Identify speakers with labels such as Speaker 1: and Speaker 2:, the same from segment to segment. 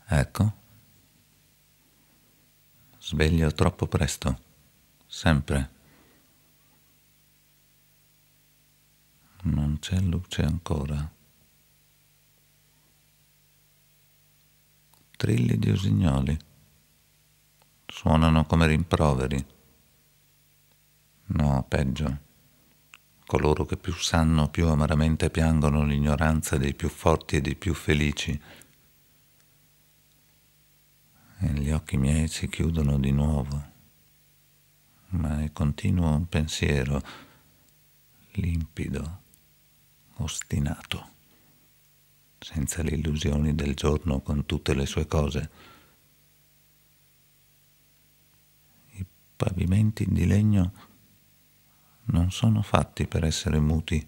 Speaker 1: Ecco, sveglio troppo presto, sempre. Non c'è luce ancora. Trilli di usignoli. Suonano come rimproveri. No, peggio. Coloro che più sanno, più amaramente piangono l'ignoranza dei più forti e dei più felici. E gli occhi miei si chiudono di nuovo, ma è continuo un pensiero limpido, ostinato, senza le illusioni del giorno con tutte le sue cose. I pavimenti di legno non sono fatti per essere muti.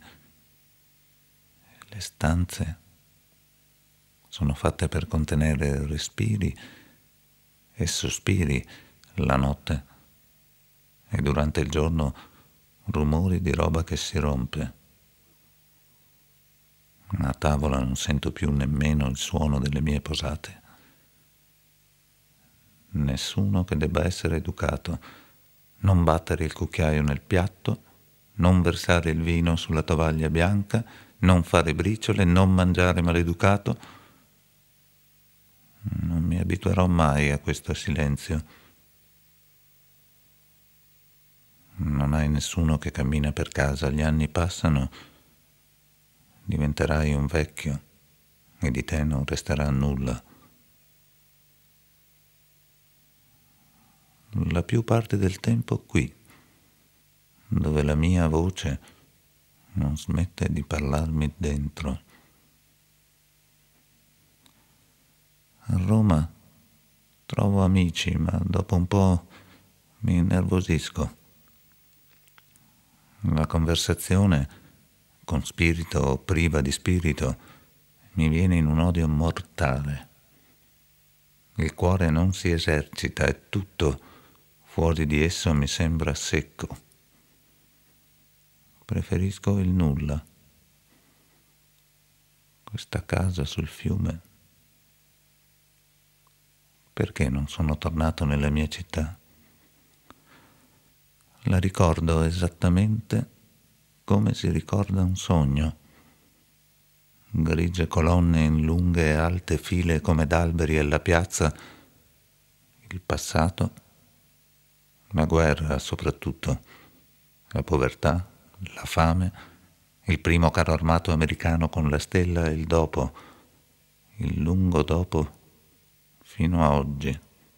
Speaker 1: Le stanze sono fatte per contenere respiri e sospiri la notte e durante il giorno rumori di roba che si rompe. A tavola non sento più nemmeno il suono delle mie posate. Nessuno che debba essere educato. Non battere il cucchiaio nel piatto, non versare il vino sulla tovaglia bianca, non fare briciole, non mangiare maleducato. Non mi abituerò mai a questo silenzio. Non hai nessuno che cammina per casa, gli anni passano, diventerai un vecchio e di te non resterà nulla. La più parte del tempo qui, dove la mia voce non smette di parlarmi dentro. A Roma trovo amici, ma dopo un po' mi innervosisco. La conversazione, con spirito o priva di spirito, mi viene in un odio mortale. Il cuore non si esercita e tutto fuori di esso mi sembra secco. Preferisco il nulla. Questa casa sul fiume. Perché non sono tornato nella mia città? La ricordo esattamente come si ricorda un sogno. Grigie colonne in lunghe e alte file come d'alberi e la piazza, il passato, la guerra soprattutto, la povertà, la fame, il primo carro armato americano con la stella e il dopo, il lungo dopo, fino a oggi.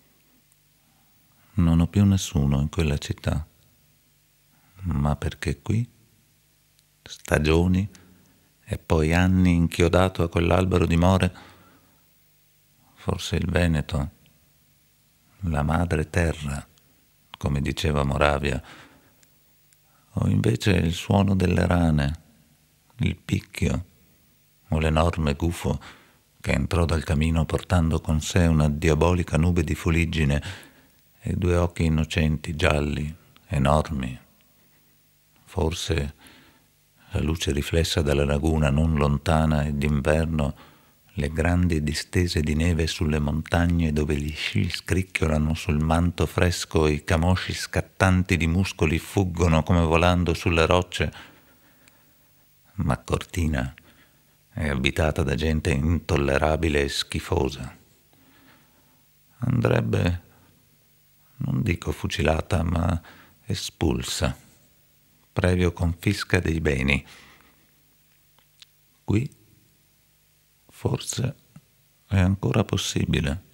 Speaker 1: Non ho più nessuno in quella città, ma perché qui, stagioni e poi anni inchiodato a quell'albero di more, forse il Veneto, la madre terra, come diceva Moravia, o invece il suono delle rane, il picchio o l'enorme gufo che entrò dal camino portando con sé una diabolica nube di fuliggine e due occhi innocenti, gialli, enormi. Forse la luce riflessa dalla laguna non lontana e d'inverno le grandi distese di neve sulle montagne dove gli sci scricchiolano sul manto fresco e i camosci scattanti di muscoli fuggono come volando sulle rocce. Ma Cortina è abitata da gente intollerabile e schifosa. Andrebbe, non dico fucilata, ma espulsa, previo confisca dei beni. Qui forse è ancora possibile.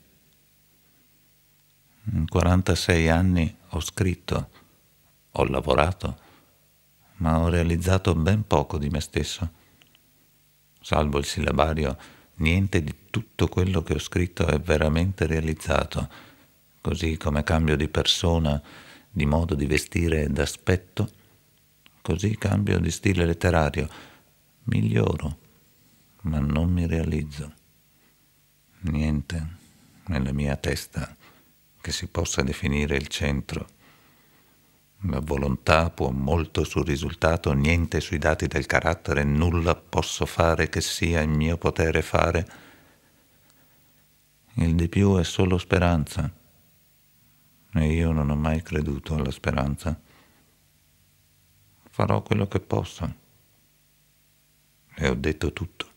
Speaker 1: In 46 anni ho scritto, ho lavorato, ma ho realizzato ben poco di me stesso. Salvo il sillabario, niente di tutto quello che ho scritto è veramente realizzato, così come cambio di persona, di modo di vestire e d'aspetto, così cambio di stile letterario, miglioro, ma non mi realizzo. Niente nella mia testa che si possa definire il centro. La volontà può molto sul risultato, niente sui dati del carattere, nulla posso fare che sia in mio potere fare. Il di più è solo speranza. E io non ho mai creduto alla speranza. Farò quello che posso. E ho detto tutto.